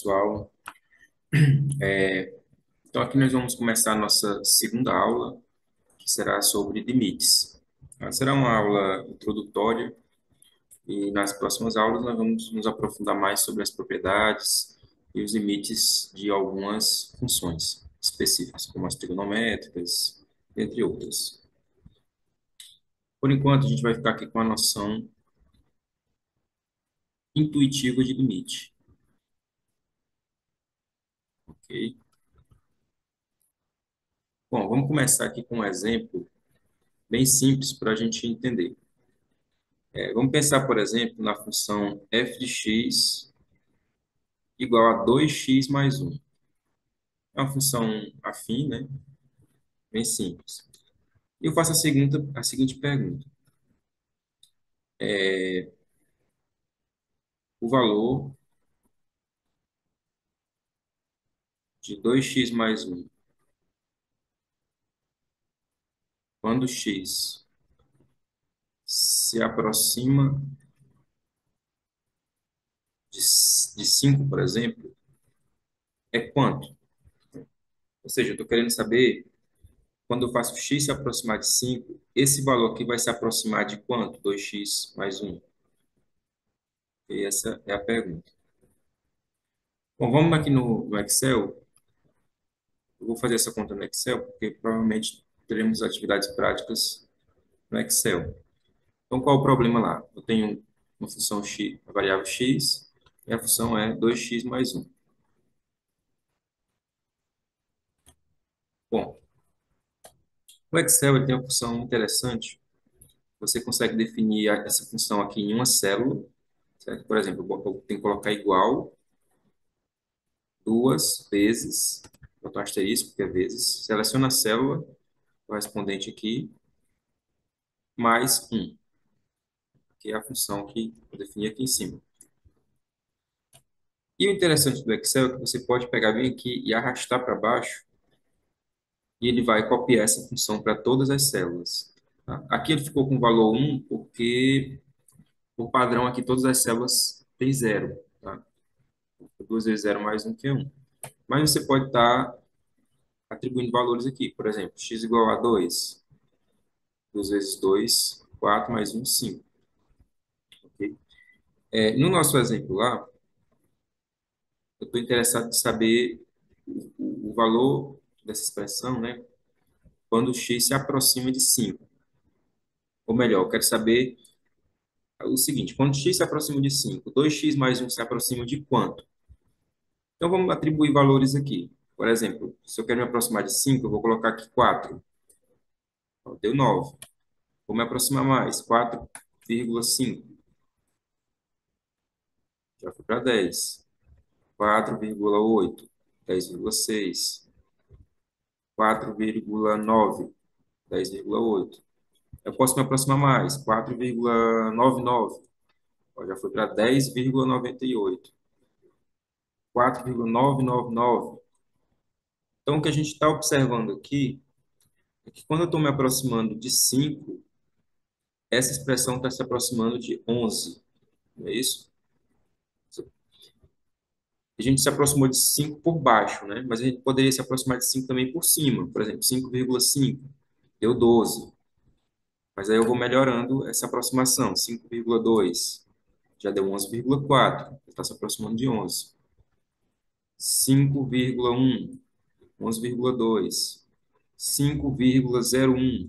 pessoal. Então, aqui nós vamos começar a nossa segunda aula, que será sobre limites. Será uma aula introdutória e nas próximas aulas nós vamos nos aprofundar mais sobre as propriedades e os limites de algumas funções específicas, como as trigonométricas, entre outras. Por enquanto, a gente vai ficar aqui com a noção intuitiva de limite, ok? Bom, vamos começar aqui com um exemplo bem simples para a gente entender. Vamos pensar, por exemplo, na função f de x igual a 2x mais 1. É uma função afim, né? Bem simples. E eu faço a seguinte pergunta. O valor de 2x mais 1, quando x se aproxima de 5, por exemplo, é quanto? Ou seja, eu estou querendo saber, quando eu faço x se aproximar de 5, esse valor aqui vai se aproximar de quanto? 2x mais 1. E essa é a pergunta. Bom, vamos aqui no Excel. Eu vou fazer essa conta no Excel, porque provavelmente teremos atividades práticas no Excel. Então, qual é o problema lá? Eu tenho uma função x, a variável x, e a função é 2x mais 1. Bom, o Excel ele tem uma função interessante. Você consegue definir essa função aqui em uma célula, certo? Por exemplo, eu tenho que colocar igual duas vezes, botar um asterisco, que é vezes, seleciona a célula correspondente aqui, mais 1, que é a função que eu defini aqui em cima. E o interessante do Excel é que você pode pegar bem aqui e arrastar para baixo, e ele vai copiar essa função para todas as células. Tá? Aqui ele ficou com o valor 1, porque, por padrão, aqui todas as células têm zero. Tá? 2 vezes zero mais 1 que é 1. Mas você pode estar atribuindo valores aqui. Por exemplo, x igual a 2. 2 vezes 2, 4 mais 1, 5. Ok? No nosso exemplo lá, eu estou interessado em saber o valor dessa expressão, né? Quando x se aproxima de 5. Ou melhor, eu quero saber o seguinte, quando x se aproxima de 5, 2x mais 1 se aproxima de quanto? Então, vamos atribuir valores aqui. Por exemplo, se eu quero me aproximar de 5, eu vou colocar aqui 4. Ó, deu 9. Vou me aproximar mais, 4,5. Já fui para 10. 4,8. 10,6. 4,9. 10,8. Eu posso me aproximar mais, 4,99. Ó, já foi para 10,98. 4,999. Então, o que a gente está observando aqui é que quando eu estou me aproximando de 5, essa expressão está se aproximando de 11, não é isso? A gente se aproximou de 5 por baixo, né? Mas a gente poderia se aproximar de 5 também por cima. Por exemplo, 5,5 deu 12. Mas aí eu vou melhorando essa aproximação. 5,2 já deu 11,4. Está se aproximando de 11. 5,1, 11,2. 5,01,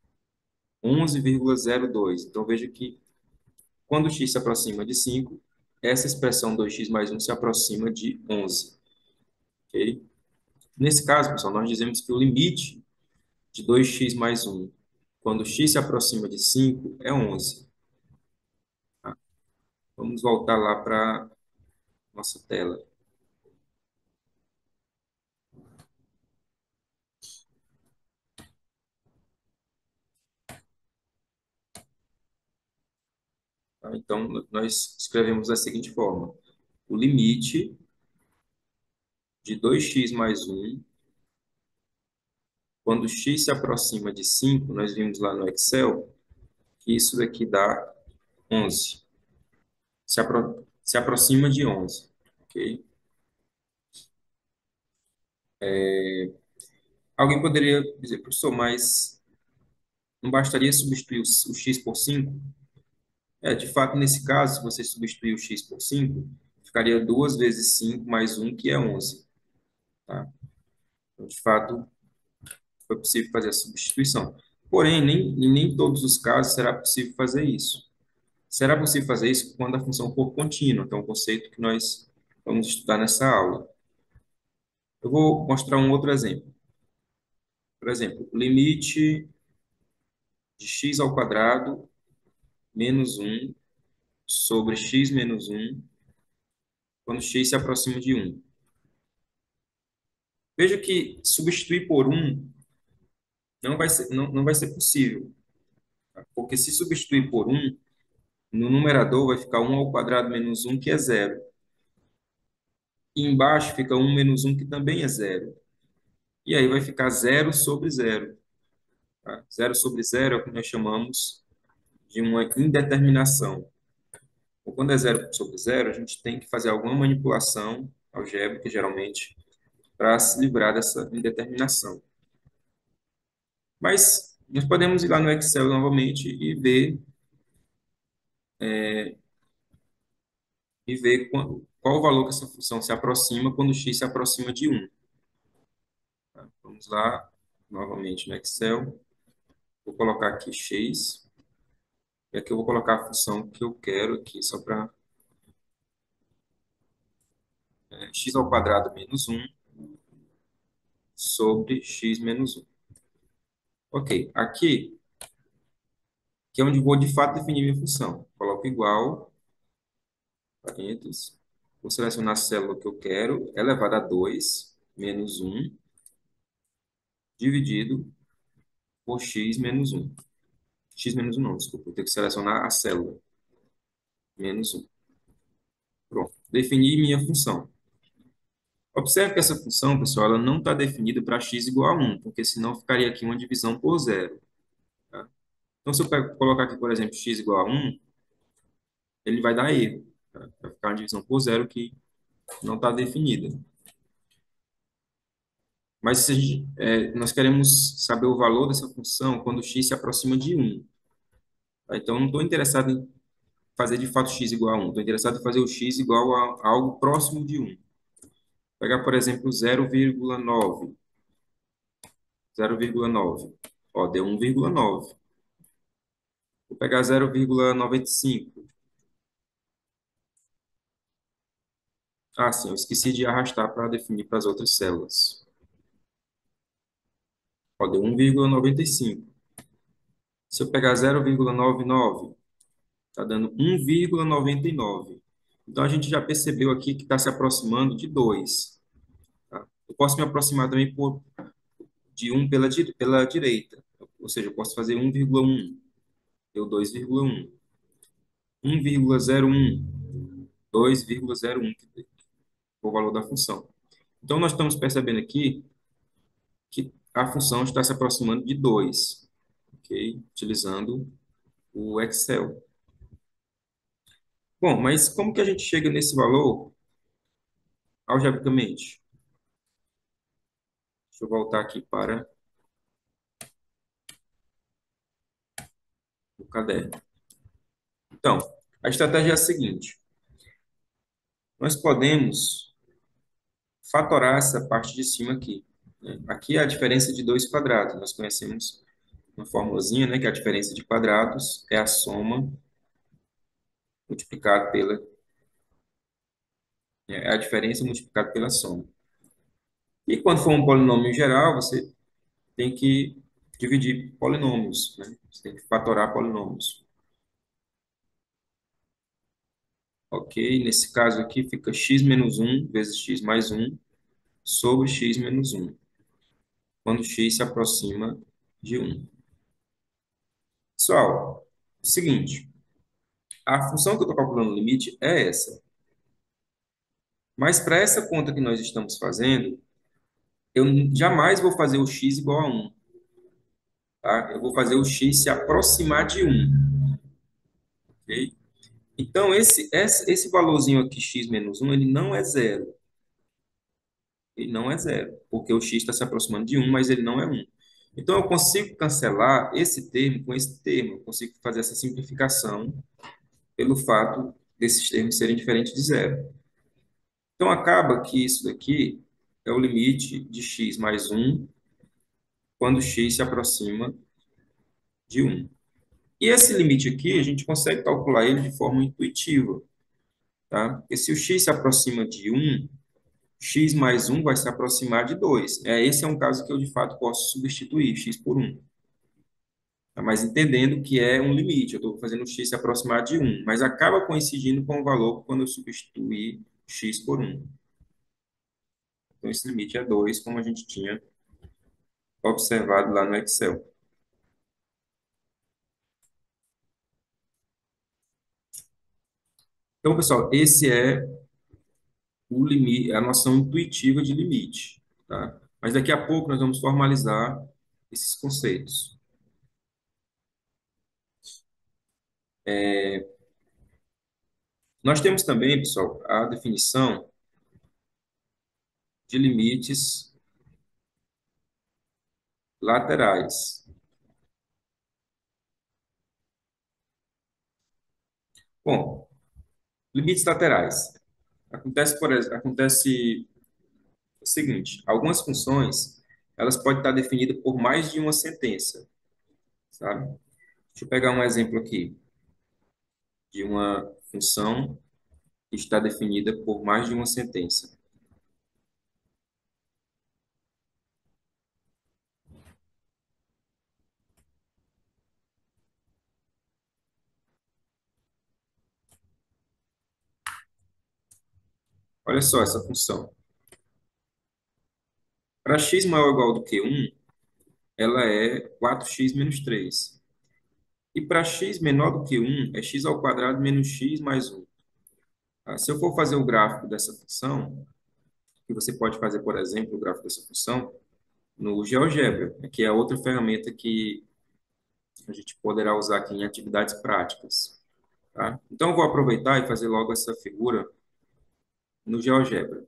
11,02. Então veja que quando x se aproxima de 5, essa expressão 2x mais 1 se aproxima de 11. Ok? Nesse caso, pessoal, nós dizemos que o limite de 2x mais 1, quando x se aproxima de 5, é 11. Tá? Vamos voltar lá para nossa tela. Tá? Então, nós escrevemos da seguinte forma. O limite de 2x mais 1, quando x se aproxima de 5, nós vimos lá no Excel, que isso daqui dá 11. Se aproxima de 11. Ok? Alguém poderia dizer, professor, mas não bastaria substituir o x por 5? De fato, nesse caso, se você substituir o x por 5, ficaria 2 vezes 5 mais um, que é 11. Tá? Então, de fato, foi possível fazer a substituição. Porém, em nem todos os casos será possível fazer isso. Será possível fazer isso quando a função for contínua, que é um conceito que nós vamos estudar nessa aula. Eu vou mostrar um outro exemplo. Por exemplo, limite de x ao quadrado menos um sobre x menos um quando x se aproxima de um. Veja que substituir por um não vai ser possível, tá? Porque se substituir por um, no numerador vai ficar um ao quadrado menos um, que é zero. E embaixo fica um menos um, que também é zero. E aí vai ficar zero sobre zero. Tá? Zero sobre zero é o que nós chamamos de uma indeterminação. Ou quando é zero sobre zero, a gente tem que fazer alguma manipulação algébrica, geralmente, para se livrar dessa indeterminação. Mas nós podemos ir lá no Excel novamente e ver qual o valor que essa função se aproxima quando x se aproxima de um. Tá? Vamos lá, novamente no Excel. Vou colocar aqui x. E aqui eu vou colocar a função que eu quero aqui, só para x ao quadrado menos um sobre x menos um. Ok, aqui é onde vou de fato definir minha função. Coloco igual, parênteses, vou selecionar a célula que eu quero, elevado a 2 menos um dividido por x menos um. X menos um não, desculpa, eu tenho que selecionar a célula, menos um. Pronto, defini minha função. Observe que essa função, pessoal, ela não está definida para x igual a um, porque senão ficaria aqui uma divisão por zero. Tá? Então, se eu colocar aqui, por exemplo, x igual a um, ele vai dar erro. Tá? Vai ficar uma divisão por zero que não está definida. Mas se nós queremos saber o valor dessa função quando x se aproxima de um. Tá? Então, eu não estou interessado em fazer de fato x igual a um. Estou interessado em fazer o x igual a algo próximo de um. Pegar, por exemplo, 0,9. 0,9. Ó, deu 1,9. Vou pegar 0,95. Ah, sim, eu esqueci de arrastar para definir para as outras células. Ó, deu 1,95. Se eu pegar 0,99, está dando 1,99. Então, a gente já percebeu aqui que está se aproximando de 2. Tá? Eu posso me aproximar também de um pela direita. Ou seja, eu posso fazer 1,1. Deu 2,1. 1,01. 2,01, que é o valor da função. Então, nós estamos percebendo aqui que a função está se aproximando de 2, ok? Utilizando o Excel. Bom, mas como que a gente chega nesse valor algebricamente? Deixa eu voltar aqui para o caderno. Então, a estratégia é a seguinte: nós podemos fatorar essa parte de cima aqui, né? Aqui é a diferença de dois quadrados. Nós conhecemos uma formulazinha, né, que a diferença de quadrados é a soma multiplicada pela, é a diferença multiplicada pela soma. E quando for um polinômio geral, você tem que dividir polinômios, né? Você tem que fatorar polinômios. Ok? Nesse caso aqui fica x menos um vezes x mais um sobre x menos um, quando x se aproxima de um. Pessoal, seguinte, a função que eu estou calculando o limite é essa. Mas para essa conta que nós estamos fazendo, eu jamais vou fazer o x igual a um, tá? Eu vou fazer o x se aproximar de um, ok? Então, esse valorzinho aqui, x menos um, ele não é zero. Ele não é zero, porque o x está se aproximando de um, mas ele não é um. Então, eu consigo cancelar esse termo com esse termo. Eu consigo fazer essa simplificação pelo fato desses termos serem diferentes de zero. Então, acaba que isso daqui é o limite de x mais um quando x se aproxima de um. E esse limite aqui, a gente consegue calcular ele de forma intuitiva, tá? Porque se o x se aproxima de um, x mais um vai se aproximar de 2. Esse é um caso que eu, de fato, posso substituir x por um. Tá? Mas entendendo que é um limite, eu estou fazendo o x se aproximar de um, mas acaba coincidindo com o valor quando eu substituir x por um. Então, esse limite é 2, como a gente tinha observado lá no Excel. Então, pessoal, esse é o limite, a noção intuitiva de limite, tá? Mas daqui a pouco nós vamos formalizar esses conceitos. Nós temos também, pessoal, a definição de limites laterais. Bom, limites laterais. Acontece o seguinte, algumas funções, elas podem estar definidas por mais de uma sentença, sabe? Deixa eu pegar um exemplo aqui de uma função que está definida por mais de uma sentença. Olha só essa função. Para x maior ou igual do que um, ela é 4x menos 3. E para x menor do que um, é x ao quadrado menos x mais um. Tá? Se eu for fazer o gráfico dessa função, que você pode fazer, por exemplo, o gráfico dessa função no GeoGebra, né, que é outra ferramenta que a gente poderá usar aqui em atividades práticas. Tá? Então, eu vou aproveitar e fazer logo essa figura no GeoGebra.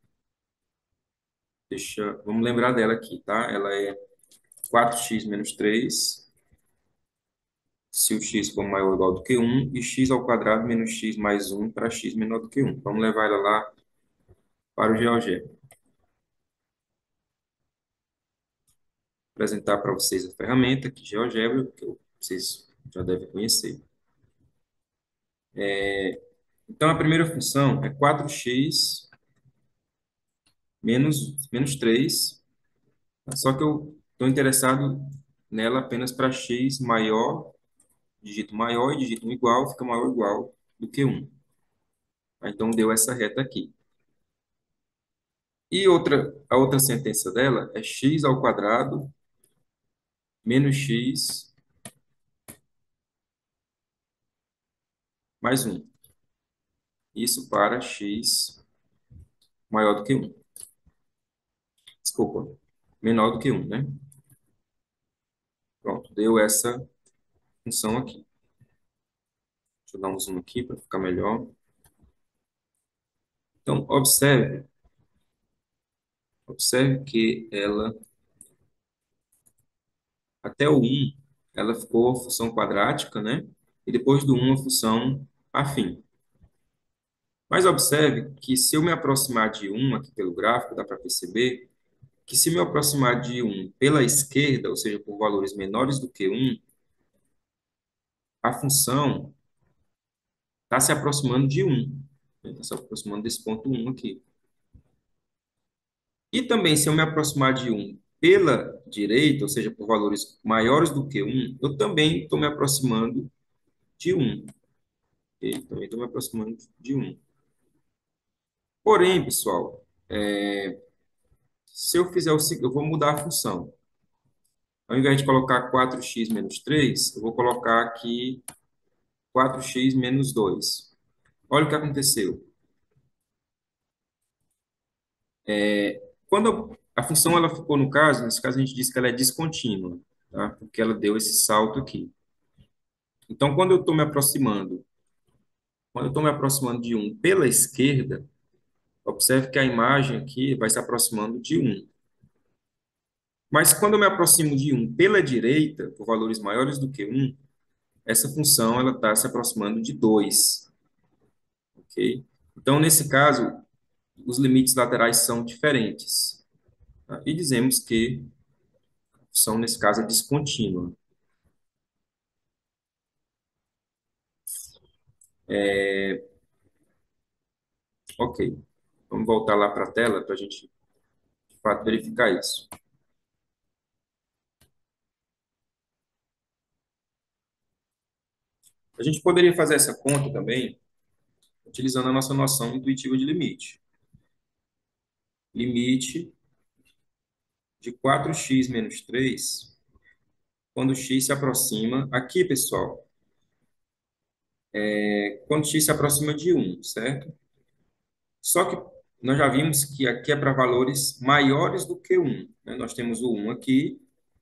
Vamos lembrar dela aqui, tá? Ela é 4x menos 3 se o x for maior ou igual do que um e x ao quadrado menos x mais um para x menor do que um. Vamos levar ela lá para o GeoGebra. Apresentar para vocês a ferramenta aqui, GeoGebra, que vocês já devem conhecer. Então, a primeira função é 4x menos 3. Só que eu estou interessado nela apenas para x maior, dígito maior e dígito igual, fica maior ou igual do que um. Então, deu essa reta aqui. E a outra sentença dela é x ao quadrado menos x mais um. Isso para x maior do que um. Desculpa, menor do que um, né? Pronto, deu essa função aqui. Deixa eu dar um zoom aqui para ficar melhor. Então, observe que ela, até o um, ela ficou função quadrática, né? E depois do um, a função afim. Mas observe que se eu me aproximar de um aqui pelo gráfico, dá para perceber que se me aproximar de um pela esquerda, ou seja, por valores menores do que um, a função está se aproximando de um. Está se aproximando desse ponto um aqui. E também, se eu me aproximar de um pela direita, ou seja, por valores maiores do que um, eu também estou me aproximando de um. Ok? Também estou me aproximando de um. Porém, pessoal, se eu fizer o seguinte, eu vou mudar a função. Ao invés de colocar 4x menos 3, eu vou colocar aqui 4x menos 2. Olha o que aconteceu. Quando a função ela ficou no caso, nesse caso a gente diz que ela é descontínua, tá? Porque ela deu esse salto aqui. Então, quando eu estou me aproximando de um pela esquerda, Observe que a imagem aqui vai se aproximando de um. Mas quando eu me aproximo de um pela direita, por valores maiores do que um, essa função ela está se aproximando de 2, ok? Então, nesse caso, os limites laterais são diferentes, tá? E dizemos que a função, nesse caso, é descontínua. Ok, vamos voltar lá para a tela para a gente, de fato, verificar isso. A gente poderia fazer essa conta também utilizando a nossa noção intuitiva de limite. Limite de 4x menos 3 quando x se aproxima, aqui, pessoal, quando x se aproxima de um, certo? Só que nós já vimos que aqui é para valores maiores do que um, né? Nós temos o um aqui,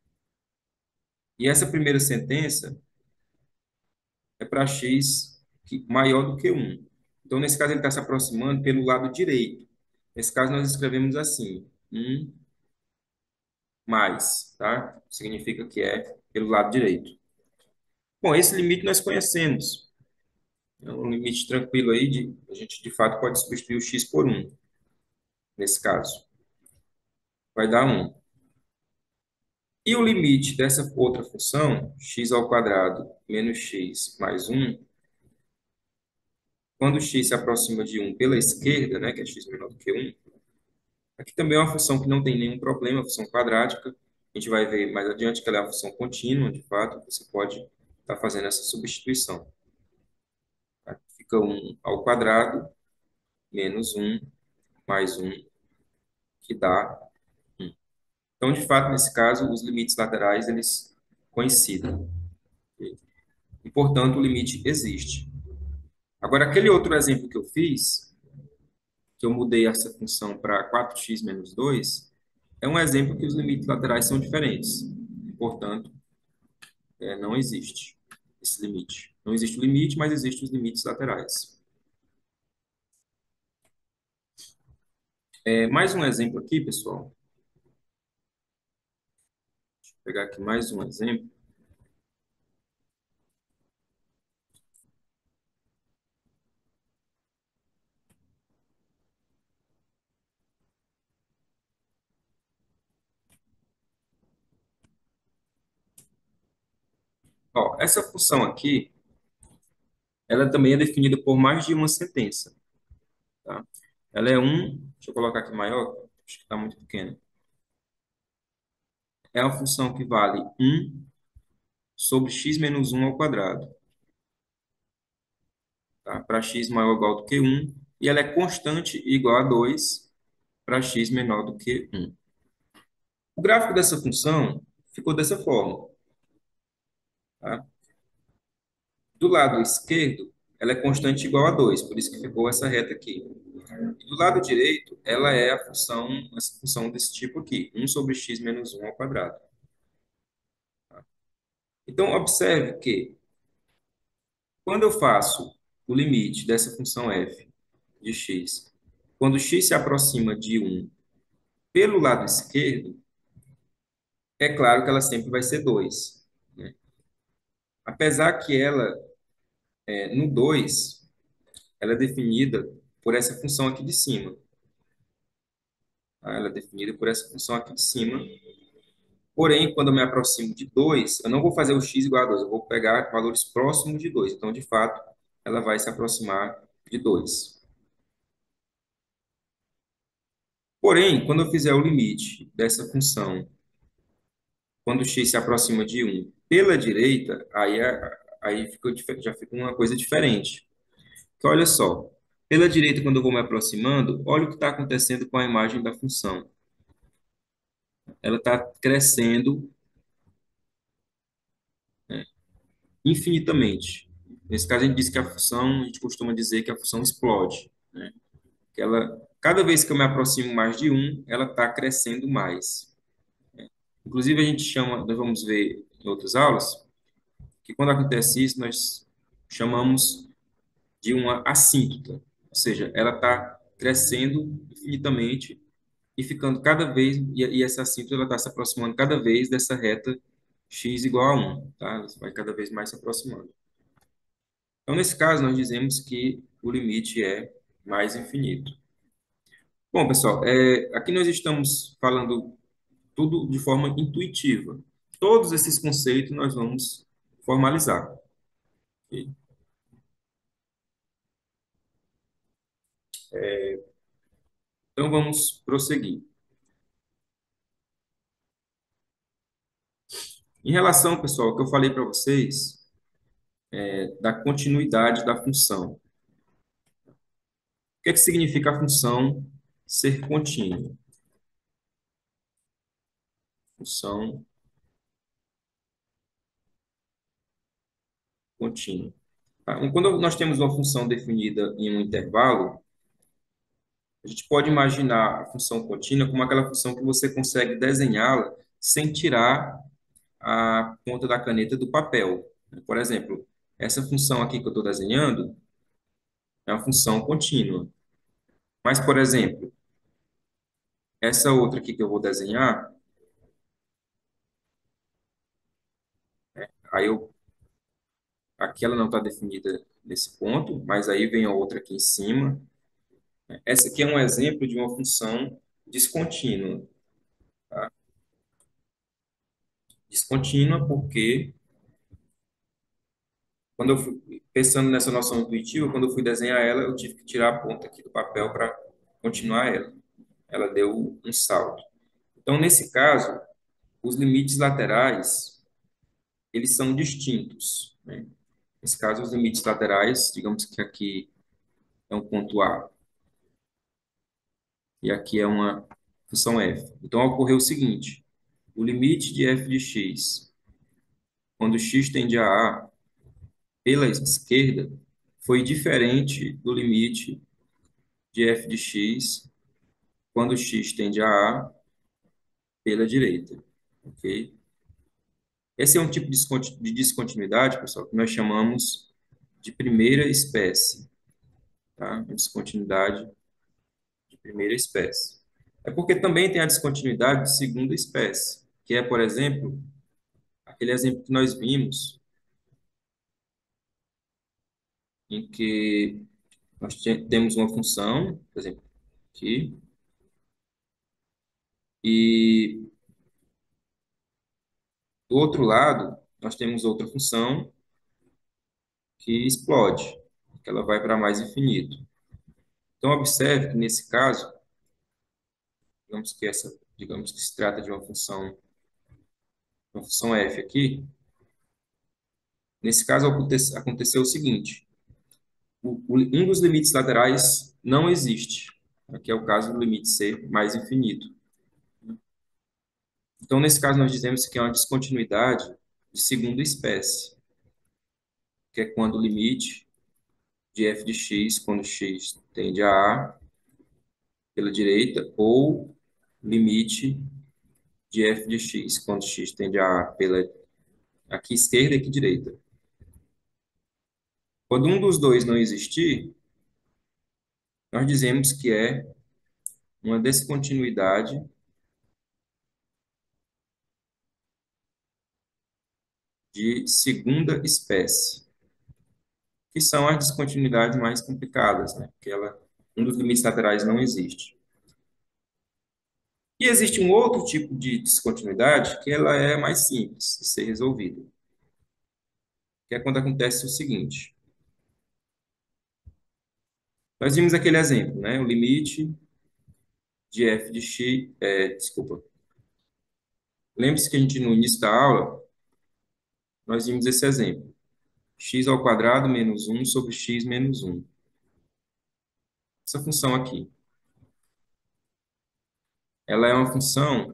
e essa primeira sentença é para x maior do que um. Então, nesse caso, ele está se aproximando pelo lado direito. Nesse caso, nós escrevemos assim, um mais, tá? Significa que é pelo lado direito. Bom, esse limite nós conhecemos. É um limite tranquilo aí, a gente de fato pode substituir o x por um nesse caso. Vai dar um. E o limite dessa outra função, x ao quadrado menos x mais um, quando x se aproxima de um pela esquerda, né, que é x menor do que um, aqui também é uma função que não tem nenhum problema, a função quadrática. A gente vai ver mais adiante que ela é uma função contínua, de fato, você pode estar fazendo essa substituição. Tá? Fica um ao quadrado menos um mais um, que dá um. Então, de fato, nesse caso, os limites laterais, eles coincidem. E, portanto, o limite existe. Agora, aquele outro exemplo que eu fiz, que eu mudei essa função para 4x menos 2, é um exemplo que os limites laterais são diferentes. Portanto, não existe esse limite. Não existe o limite, mas existem os limites laterais. Mais um exemplo aqui, pessoal. Vou pegar aqui mais um exemplo. Ó, essa função aqui, ela também é definida por mais de uma sentença, tá? Ela é um, deixa eu colocar aqui maior, acho que está muito pequeno. É uma função que vale um sobre x menos um ao quadrado, tá? Para x maior ou igual do que um, e ela é constante e igual a 2 para x menor do que um. O gráfico dessa função ficou dessa forma, tá? Do lado esquerdo, ela é constante igual a 2, por isso que ficou essa reta aqui. E do lado direito, ela é a função, essa função desse tipo aqui, um sobre x menos um ao quadrado. Então, observe que quando eu faço o limite dessa função f de x, quando x se aproxima de um pelo lado esquerdo, é claro que ela sempre vai ser 2, né? Apesar que ela, no 2, ela é definida por essa função aqui de cima, tá? Ela é definida por essa função aqui de cima. Porém, quando eu me aproximo de 2, eu não vou fazer o x igual a 2, eu vou pegar valores próximos de 2. Então, de fato, ela vai se aproximar de 2. Porém, quando eu fizer o limite dessa função, quando x se aproxima de um pela direita, aí já fica uma coisa diferente. Que olha só, pela direita, quando eu vou me aproximando, olha o que está acontecendo com a imagem da função. Ela está crescendo, né, infinitamente. Nesse caso, a gente diz que a função, a gente costuma dizer que a função explode, né? Que ela, cada vez que eu me aproximo mais de um, ela está crescendo mais. Inclusive, a gente chama, nós vamos ver em outras aulas, que quando acontece isso, nós chamamos de uma assíntota, ou seja, ela está crescendo infinitamente e ficando cada vez, e essa síntese ela está se aproximando cada vez dessa reta x igual a 1, tá? Ela vai cada vez mais se aproximando. Então, nesse caso, nós dizemos que o limite é mais infinito. Bom, pessoal, aqui nós estamos falando tudo de forma intuitiva. Todos esses conceitos nós vamos formalizar. Ok? Então, vamos prosseguir. Em relação, pessoal, ao que eu falei para vocês, da continuidade da função. O que é que significa a função ser contínua? Função contínua. Tá? Então, quando nós temos uma função definida em um intervalo, a gente pode imaginar a função contínua como aquela função que você consegue desenhá-la sem tirar a ponta da caneta do papel. Por exemplo, essa função aqui que eu estou desenhando é uma função contínua. Mas, por exemplo, essa outra aqui que eu vou desenhar, aí eu, aqui ela não está definida nesse ponto, mas aí vem a outra aqui em cima. Essa aqui é um exemplo de uma função descontínua. Tá? Descontínua porque, quando eu fui pensando nessa noção intuitiva, quando eu fui desenhar ela, eu tive que tirar a ponta aqui do papel para continuar ela. Ela deu um salto. Então, nesse caso, os limites laterais, eles são distintos, né? Nesse caso, os limites laterais, digamos que aqui é um ponto A e aqui é uma função f. Então, ocorreu o seguinte: o limite de f de x, quando x tende a pela esquerda, foi diferente do limite de f de x, quando x tende a pela direita. Ok? Esse é um tipo de descontinuidade, pessoal, que nós chamamos de primeira espécie, tá? Descontinuidade de primeira espécie. É porque também tem a descontinuidade de segunda espécie, que é, por exemplo, aquele exemplo que nós vimos, em que nós temos uma função, por exemplo, aqui, e do outro lado, nós temos outra função que explode, que ela vai para mais infinito. Então, observe que nesse caso, digamos que se trata de uma função f aqui. Nesse caso, aconteceu o seguinte: um dos limites laterais não existe. Aqui é o caso do limite ser mais infinito. Então, nesse caso, nós dizemos que é uma descontinuidade de segunda espécie, que é quando o limite de f de x, quando x tende a pela direita, ou limite de f de x, quando x tende a pela aqui esquerda e aqui direita. Quando um dos dois não existir, nós dizemos que é uma descontinuidade de segunda espécie, que são as descontinuidades mais complicadas, né? Porque um dos limites laterais não existe. E existe um outro tipo de descontinuidade que ela é mais simples de ser resolvida, que é quando acontece o seguinte: nós vimos aquele exemplo, né? O limite de f de x, desculpa. Lembre-se que a gente no início da aula nós vimos esse exemplo: x ao quadrado menos 1 sobre x menos 1. Essa função aqui, ela é uma função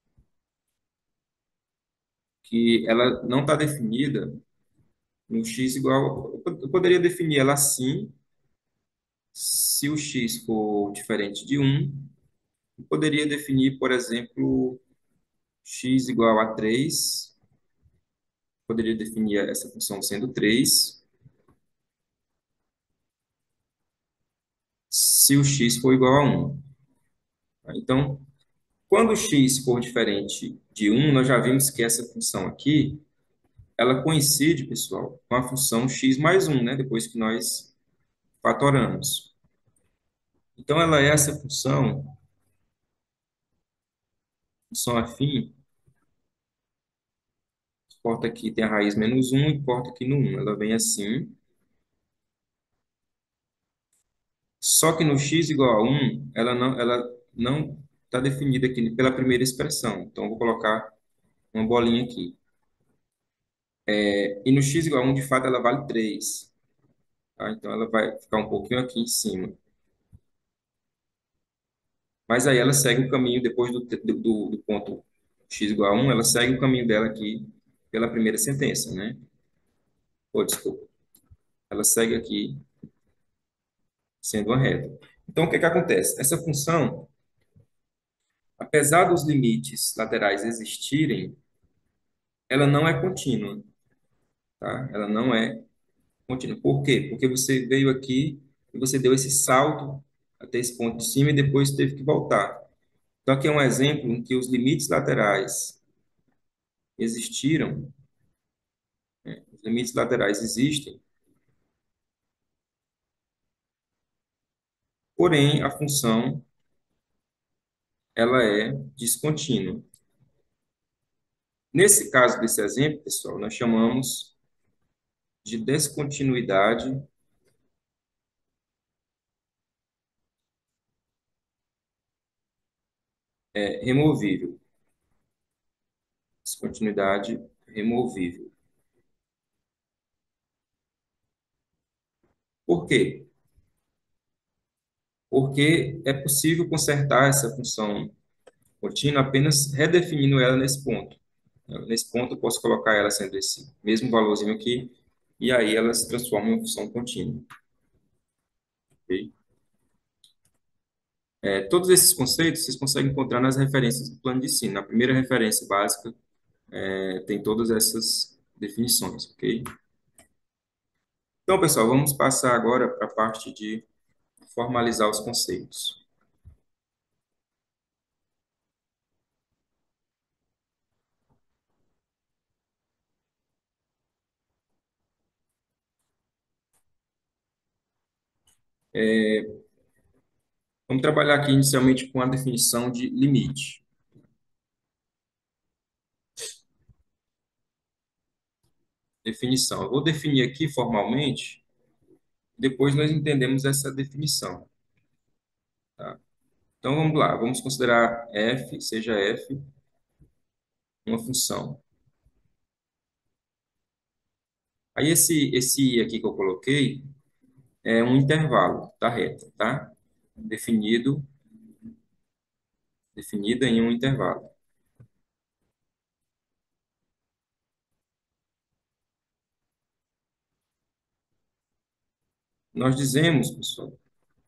que ela não está definida no x igual. Eu poderia definir ela assim, se o x for diferente de 1. Eu poderia definir, por exemplo, x igual a 3. Poderia definir essa função sendo 3. se o x for igual a 1. Então, quando o x for diferente de 1, nós já vimos que essa função aqui, ela coincide, pessoal, com a função x mais 1, né? Depois que nós fatoramos. Então, ela é essa função afim, porta aqui tem a raiz menos 1 e porta aqui no 1. Ela vem assim. Só que no x igual a 1, ela não está definida aqui pela primeira expressão. Então, eu vou colocar uma bolinha aqui. E no x igual a 1, de fato, ela vale 3. Tá? Então, ela vai ficar um pouquinho aqui em cima. Mas aí ela segue o caminho, depois do ponto x igual a 1, ela segue o caminho dela aqui pela primeira sentença, né? Ou, desculpa. Ela segue aqui sendo uma reta. Então, o que que acontece? Essa função, apesar dos limites laterais existirem, ela não é contínua, tá? Ela não é contínua. Por quê? Porque você veio aqui e você deu esse salto até esse ponto de cima e depois teve que voltar. Então, aqui é um exemplo em que os limites laterais existiram, os limites laterais existem, porém, a função, ela é descontínua. Nesse caso desse exemplo, pessoal, nós chamamos de descontinuidade removível. Descontinuidade removível. Por quê? Porque é possível consertar essa função contínua apenas redefinindo ela nesse ponto. Nesse ponto, eu posso colocar ela sendo esse mesmo valorzinho aqui, e aí ela se transforma em uma função contínua. Ok? Todos esses conceitos vocês conseguem encontrar nas referências do plano de ensino. Na primeira referência básica, tem todas essas definições, ok? Então, pessoal, vamos passar agora para a parte de formalizar os conceitos. Vamos trabalhar aqui inicialmente com a definição de limite. Definição. Eu vou definir aqui formalmente, depois nós entendemos essa definição, tá? Então vamos lá, vamos considerar f, seja f, uma função. Aí esse i aqui que eu coloquei é um intervalo da reta, tá? Definido, definida em um intervalo. Nós dizemos, pessoal,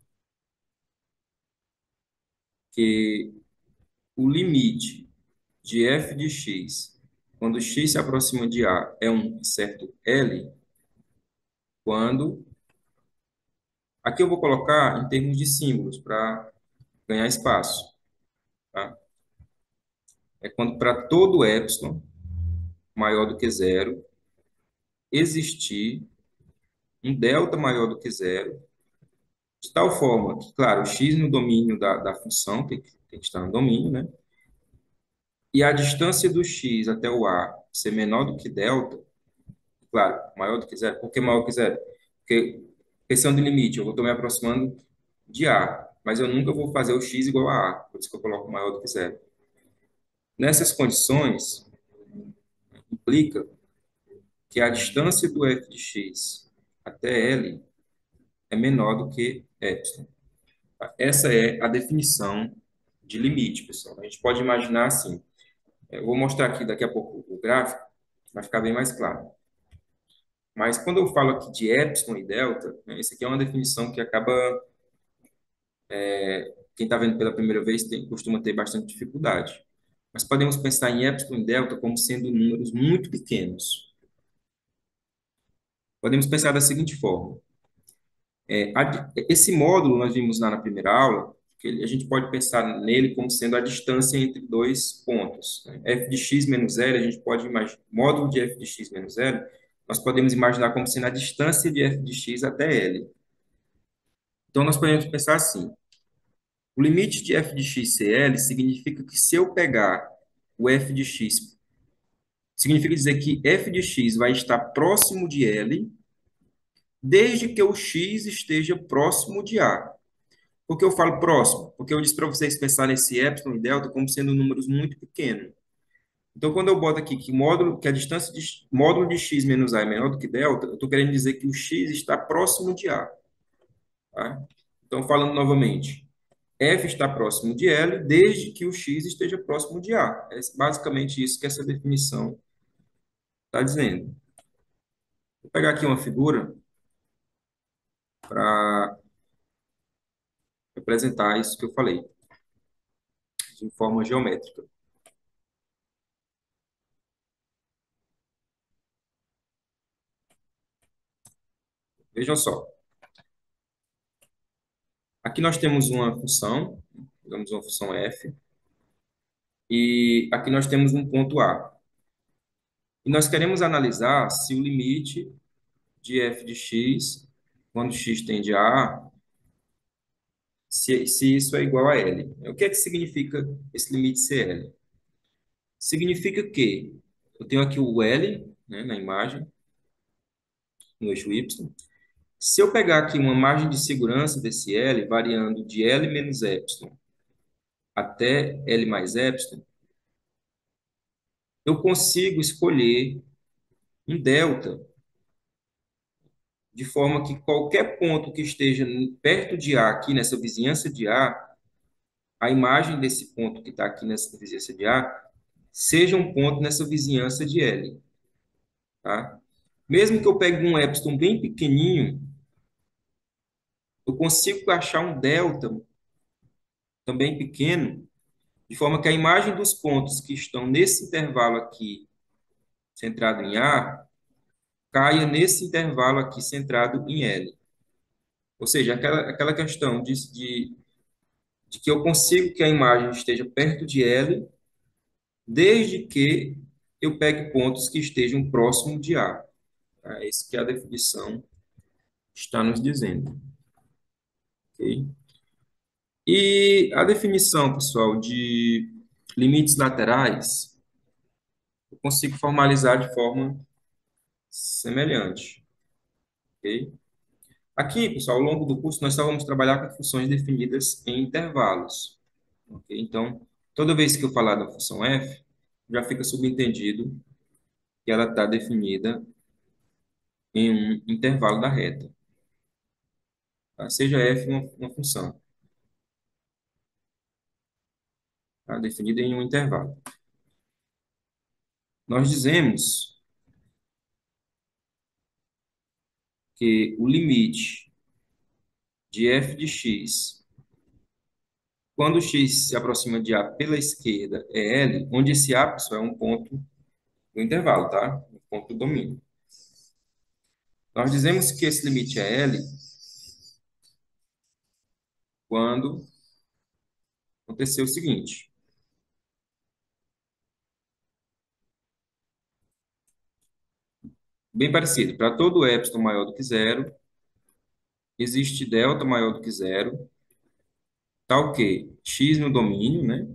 que o limite de f de x, quando x se aproxima de a, é um certo L, quando... Aqui eu vou colocar em termos de símbolos para ganhar espaço, tá? É quando para todo epsilon maior do que zero existir um delta maior do que zero, de tal forma que, claro, o x no domínio da função tem que estar no domínio, né? E a distância do x até o a ser menor do que delta, claro, maior do que zero. Por que maior que zero? Porque questão de limite, eu estou me aproximando de a, mas eu nunca vou fazer o x igual a, por isso que eu coloco maior do que zero. Nessas condições, implica que a distância do f de x até L é menor do que epsilon. Essa é a definição de limite, pessoal. A gente pode imaginar assim. Eu vou mostrar aqui daqui a pouco o gráfico, vai ficar bem mais claro. Mas quando eu falo aqui de epsilon e delta, né, essa aqui é uma definição que acaba, quem está vendo pela primeira vez costuma ter bastante dificuldade. Mas podemos pensar em epsilon e delta como sendo números muito pequenos. Podemos pensar da seguinte forma: Esse módulo nós vimos lá na primeira aula, que a gente pode pensar nele como sendo a distância entre dois pontos, né? F de x menos zero, a gente pode imaginar, módulo de f de x menos zero, nós podemos imaginar como sendo a distância de f de x até L. Então, nós podemos pensar assim, o limite de f de x ser L significa que se eu pegar o f de x, significa dizer que f de x vai estar próximo de L, desde que o x esteja próximo de A. Por que eu falo próximo? Porque eu disse para vocês pensarem esse epsilon e delta como sendo números muito pequenos. Então, quando eu boto aqui que módulo, que a distância de módulo de x menos a é menor do que delta, eu estou querendo dizer que o x está próximo de a, tá? Então, falando novamente, f está próximo de L desde que o x esteja próximo de a. É basicamente isso que essa definição está dizendo. Vou pegar aqui uma figura para representar isso que eu falei, de forma geométrica. Vejam só. Aqui nós temos uma função, digamos uma função f, e aqui nós temos um ponto A. E nós queremos analisar se o limite de f de x, quando x tende a A, se isso é igual a L. O que é que significa esse limite ser L? Significa que eu tenho aqui o L, né, na imagem, no eixo Y. Se eu pegar aqui uma margem de segurança desse L, variando de L menos epsilon até L mais epsilon, eu consigo escolher um delta de forma que qualquer ponto que esteja perto de A, aqui nessa vizinhança de a imagem desse ponto que está aqui nessa vizinhança de A, seja um ponto nessa vizinhança de L, tá? Mesmo que eu pegue um epsilon bem pequenininho, eu consigo achar um delta também pequeno, de forma que a imagem dos pontos que estão nesse intervalo aqui, centrado em A, caia nesse intervalo aqui, centrado em L. Ou seja, aquela questão de que eu consigo que a imagem esteja perto de L, desde que eu pegue pontos que estejam próximo de A. Tá? É isso que a definição está nos dizendo. Ok? E a definição, pessoal, de limites laterais, eu consigo formalizar de forma semelhante. Ok? Aqui, pessoal, ao longo do curso, nós só vamos trabalhar com funções definidas em intervalos. Ok? Então, toda vez que eu falar da função f, já fica subentendido que ela está definida em um intervalo da reta, tá? Seja f uma função, tá? Definida em um intervalo. Nós dizemos que o limite de f de x, quando x se aproxima de a pela esquerda, é L, onde esse a, pessoal, é um ponto do intervalo, tá? Um ponto do domínio. Nós dizemos que esse limite é L quando acontecer o seguinte. Bem parecido. Para todo epsilon maior do que zero, existe delta maior do que zero, tal que x no domínio, né?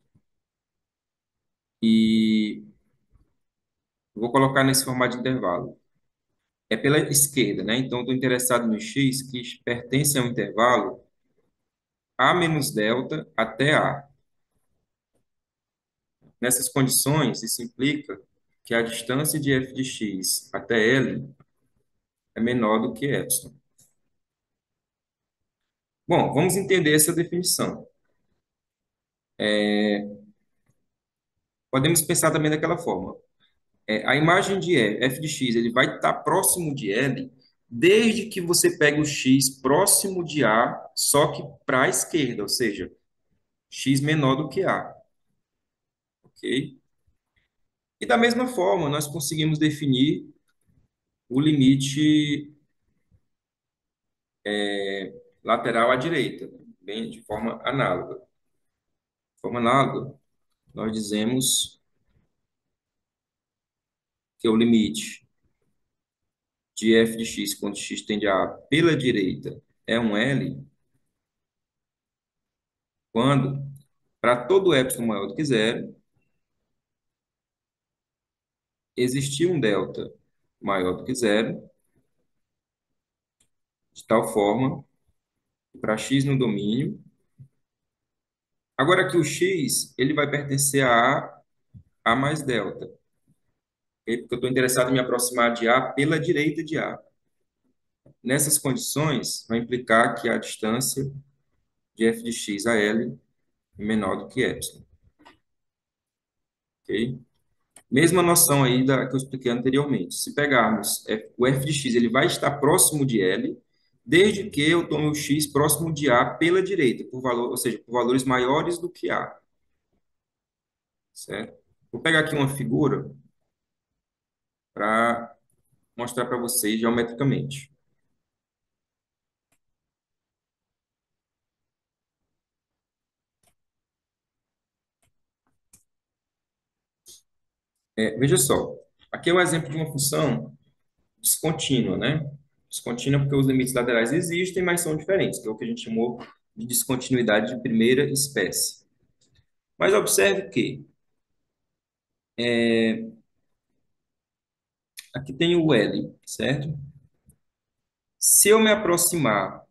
E vou colocar nesse formato de intervalo. É pela esquerda, né? Então, estou interessado no x que pertence ao intervalo a menos delta até a. Nessas condições, isso implica que a distância de f de x até L é menor do que epsilon. Bom, vamos entender essa definição. Podemos pensar também daquela forma. A imagem de f de x ele vai estar próximo de L desde que você pegue o x próximo de A, só que para a esquerda, ou seja, x menor do que A, ok? E da mesma forma, nós conseguimos definir o limite lateral à direita, bem de forma análoga. De forma análoga, nós dizemos que o limite de f de x quando x tende a A pela direita é um L, quando, para todo epsilon maior do que zero, existir um delta maior do que zero, de tal forma que para x no domínio. Agora que o x ele vai pertencer a mais delta, ok? Porque eu estou interessado em me aproximar de A pela direita de A. Nessas condições, vai implicar que a distância de f de x a L é menor do que epsilon, ok? Mesma noção aí da que eu expliquei anteriormente. Se pegarmos o f de x, ele vai estar próximo de L, desde que eu tome o x próximo de A pela direita, por valor, ou seja, por valores maiores do que A, certo? Vou pegar aqui uma figura para mostrar para vocês geometricamente. Veja só, aqui é um exemplo de uma função descontínua, né? Descontínua porque os limites laterais existem, mas são diferentes, que é o que a gente chamou de descontinuidade de primeira espécie. Mas observe que aqui tem o L, certo? Se eu me aproximar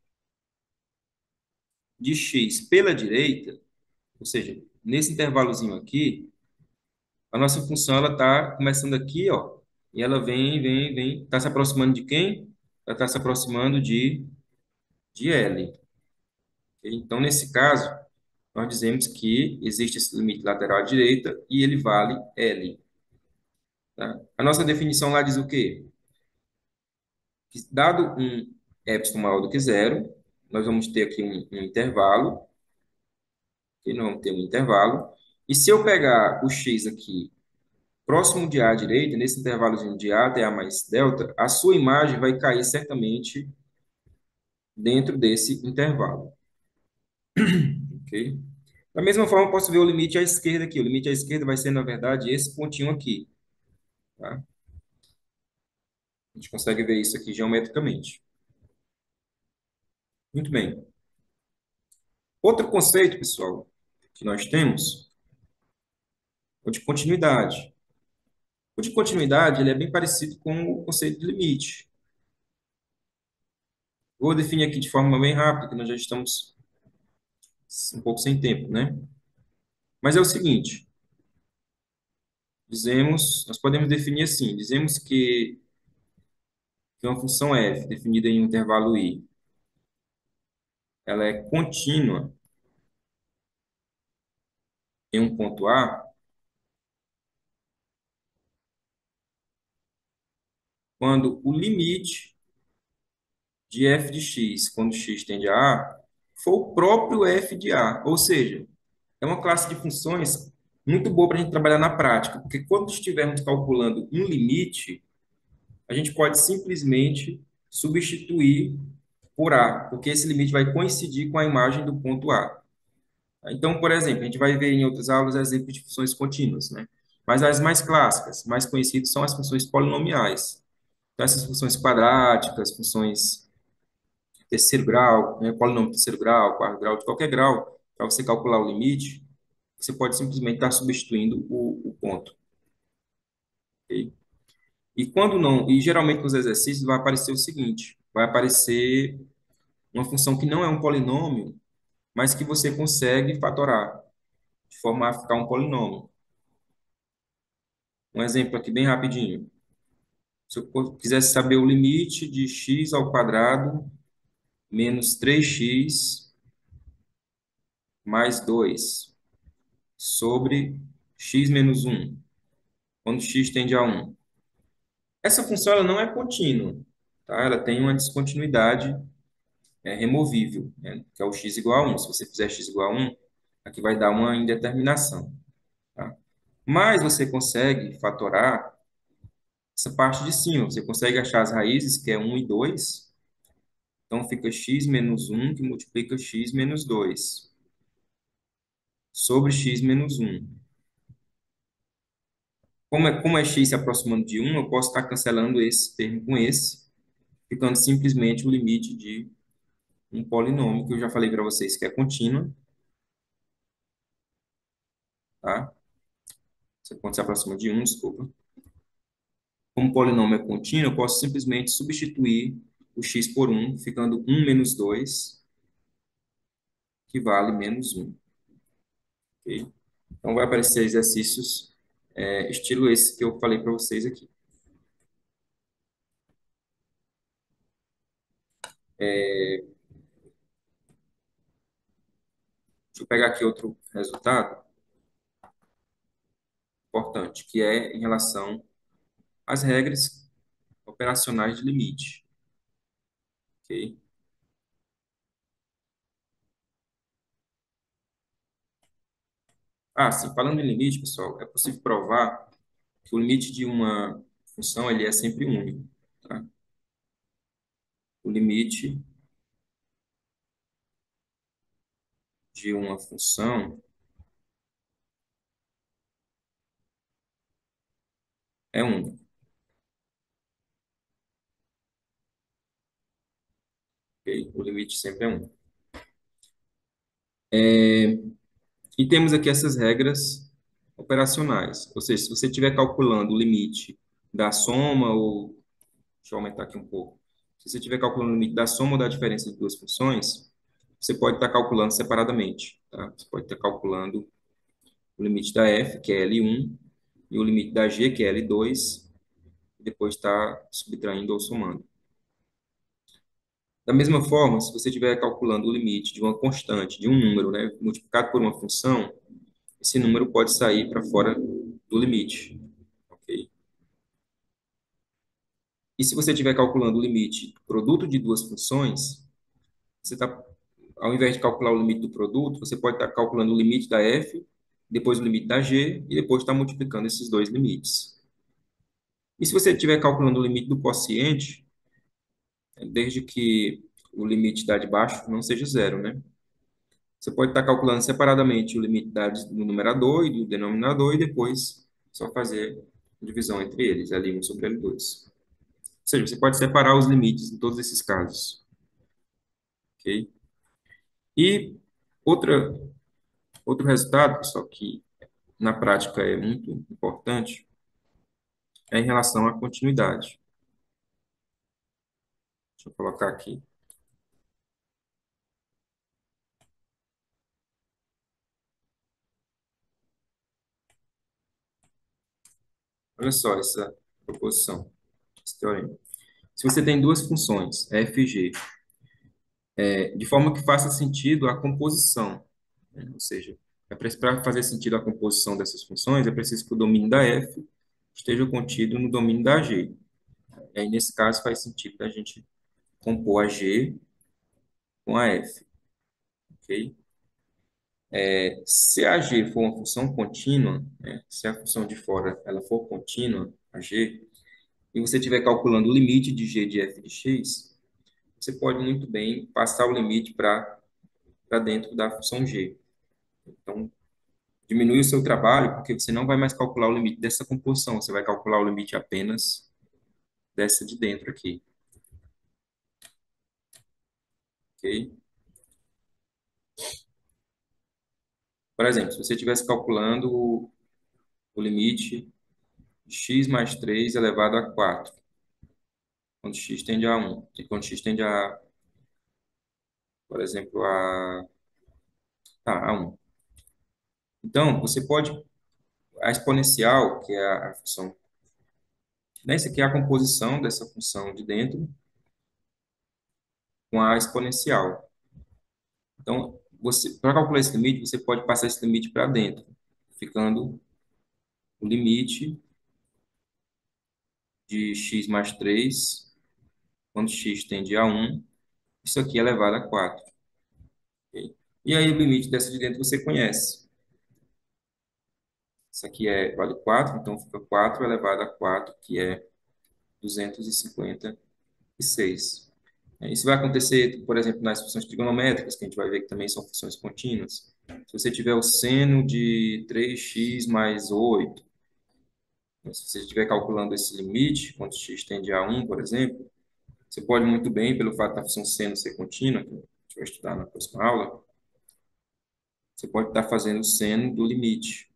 de x pela direita, ou seja, nesse intervalozinho aqui, a nossa função ela está começando aqui, ó, e ela vem, está se aproximando de quem? Ela está se aproximando de L. Então, nesse caso, nós dizemos que existe esse limite lateral à direita e ele vale L. Tá? A nossa definição lá diz o quê? Que dado um epsilon maior do que zero, nós vamos ter aqui um intervalo, que nós vamos ter um intervalo, e se eu pegar o x aqui próximo de A à direita, nesse intervalozinho de A até A mais delta, a sua imagem vai cair certamente dentro desse intervalo, ok? Da mesma forma, eu posso ver o limite à esquerda aqui. O limite à esquerda vai ser, na verdade, esse pontinho aqui, tá? A gente consegue ver isso aqui geometricamente. Muito bem. Outro conceito, pessoal, que nós temos é o de continuidade. O de continuidade, ele é bem parecido com o conceito de limite. Vou definir aqui de forma bem rápida, que nós já estamos um pouco sem tempo, né? Mas é o seguinte, nós podemos definir assim, dizemos que uma função f, definida em um intervalo i, ela é contínua em um ponto A, quando o limite de f de x, quando x tende a A, for o próprio f de A. Ou seja, é uma classe de funções muito boa para a gente trabalhar na prática, porque quando estivermos calculando um limite, a gente pode simplesmente substituir por A, porque esse limite vai coincidir com a imagem do ponto A. Então, por exemplo, a gente vai ver em outras aulas exemplos de funções contínuas, né? Mas as mais clássicas, mais conhecidas, são as funções polinomiais. Então, essas funções quadráticas, funções de terceiro grau, né? Polinômio de terceiro grau, quarto grau, de qualquer grau, para você calcular o limite, você pode simplesmente estar substituindo o ponto, ok? E quando não, e geralmente nos exercícios vai aparecer o seguinte, vai aparecer uma função que não é um polinômio, mas que você consegue fatorar, de forma a ficar um polinômio. Um exemplo aqui bem rapidinho. Se eu quisesse saber o limite de x ao quadrado menos 3x mais 2 sobre x menos 1, quando x tende a 1. Essa função ela não é contínua, tá? Ela tem uma descontinuidade removível, né? Que é o x igual a 1. Se você fizer x igual a 1, aqui vai dar uma indeterminação, tá? Mas você consegue fatorar essa parte de cima. Você consegue achar as raízes, que é 1 e 2, Então, fica x menos um que multiplica x menos 2 sobre x menos um. Como é x se aproximando de um, eu posso estar cancelando esse termo com esse, ficando simplesmente o limite de um polinômio, que eu já falei para vocês que é contínuo, tá? Quando se aproxima de um, desculpa. Como o polinômio é contínuo, eu posso simplesmente substituir o x por um, ficando um menos 2 que vale menos um, ok? Então, vai aparecer exercícios estilo esse que eu falei para vocês aqui. Deixa eu pegar aqui outro resultado importante, que é em relação às regras operacionais de limite, ok? Ah, sim, falando em limite, pessoal, é possível provar que o limite de uma função ele é sempre único, tá? O limite de uma função é único, ok? O limite sempre é único. E temos aqui essas regras operacionais, ou seja, se você estiver calculando o limite da soma ou deixa eu aumentar aqui um pouco. Se você estiver calculando o limite da soma ou da diferença de duas funções, você pode estar calculando separadamente, tá? Você pode estar calculando o limite da f, que é L1, e o limite da g, que é L2, e depois está subtraindo ou somando. Da mesma forma, se você estiver calculando o limite de uma constante, de um número, né, multiplicado por uma função, esse número pode sair para fora do limite, ok? E se você estiver calculando o limite do produto de duas funções, você está, ao invés de calcular o limite do produto, você pode estar calculando o limite da f, depois o limite da g, e depois estar multiplicando esses dois limites. E se você estiver calculando o limite do quociente, desde que o limite da de baixo não seja zero, né? Você pode estar calculando separadamente o limite do numerador e do denominador, e depois só fazer a divisão entre eles, L1 sobre L2. Ou seja, você pode separar os limites em todos esses casos, ok? E outra, outro resultado, pessoal, que na prática é muito importante, é em relação à continuidade. Deixa eu colocar aqui. Olha só essa proposição, esse teorema. Se você tem duas funções, f e g, de forma que faça sentido a composição, né? Ou seja, para fazer sentido a composição dessas funções, é preciso que o domínio da f esteja contido no domínio da g. E aí, nesse caso, faz sentido a gente compor a g com a f, ok? Se a g for uma função contínua, né, se a função de fora ela for contínua, a g, e você estiver calculando o limite de g de f de x, você pode muito bem passar o limite para dentro da função g. Então, diminui o seu trabalho, porque você não vai mais calcular o limite dessa composição, você vai calcular o limite apenas dessa de dentro aqui, ok? Por exemplo, se você estivesse calculando o limite de x mais 3 elevado a 4, quando x tende a 1, e quando x tende a, por exemplo, a 1. Então, você pode, a exponencial, que é a função, né, isso aqui é a composição dessa função de dentro com a exponencial. Então, você, para calcular esse limite, você pode passar esse limite para dentro, ficando o limite de x mais 3 quando x tende a 1, isso aqui é elevado a 4. Ok? E aí o limite dessa de dentro você conhece. Isso aqui vale 4, então fica 4 elevado a 4, que é 256. Isso vai acontecer, por exemplo, nas funções trigonométricas, que a gente vai ver que também são funções contínuas. Se você tiver o seno de 3x mais 8, né, se você estiver calculando esse limite, quando x tende a 1, por exemplo, você pode muito bem, pelo fato da função seno ser contínua, que a gente vai estudar na próxima aula, você pode estar fazendo o seno do limite.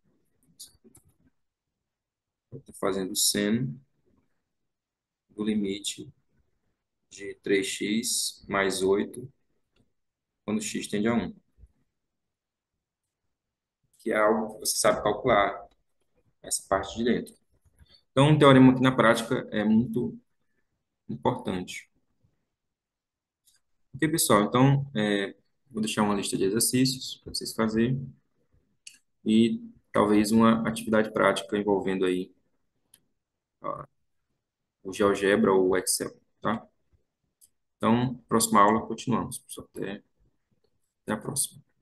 Pode estar fazendo o seno do limite de 3x mais 8 quando x tende a 1, que é algo que você sabe calcular, essa parte de dentro. Então, um teorema que na prática é muito importante. Ok, pessoal? Então, vou deixar uma lista de exercícios para vocês fazerem e talvez uma atividade prática envolvendo aí ó, o GeoGebra ou o Excel, tá? Então, próxima aula continuamos, pessoal. Até a próxima.